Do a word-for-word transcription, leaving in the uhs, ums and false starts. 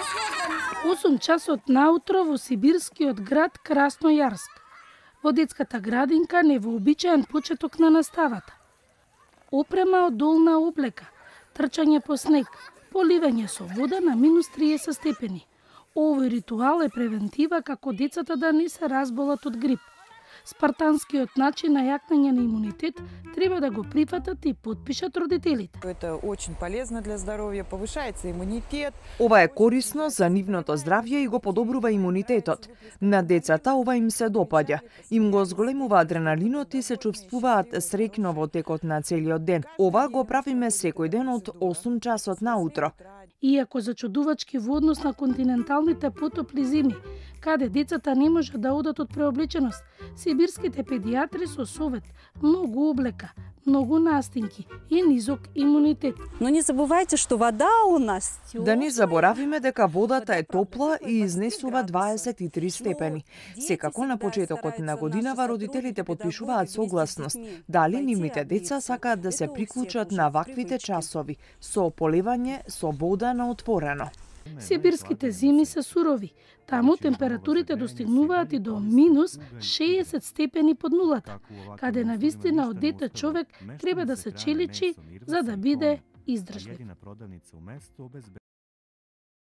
осум часот наутро во сибирскиот град Краснојарск. Во детската градинка невообичаен почеток на наставата. Опрема од долна облека, трчање по снег, поливање со вода на минус триесет степени. Овој ритуал е превентива како децата да не се разболат од грип. Спартанскиот начин на јакнење на имунитет треба да го прифатат и потпишат родителите. Это очень полезно для здоровья, повышается иммунитет. Ова е корисно за нивното здравје и го подобрува имунитетот. На децата ова им се допаѓа. Им го зголемува адреналинот и се чувствуваат среќно во текот на целиот ден. Ова го правиме секој ден од осум часот наутро. Иако зачудувачки во однос на континенталните потопли зими, каде децата не можат да одат од преоблеченост, сибирските педиатри со совет, многу облека, многу настинки и низок имунитет. Но не забувайте што вода у нас. Да не заборавиме дека водата е топла и изнесува дваесет и три степени. Секако на почетокот на годинава родителите потпишуваат согласност дали нивните деца сакаат да се приклучат на ваквите часови со поливање со вода на отворено. Сибирските зими се сурови. Таму температурите достигнуваат и до минус шеесет степени под нулата, каде на вистина од дете човек треба да се челичи за да биде издржлив.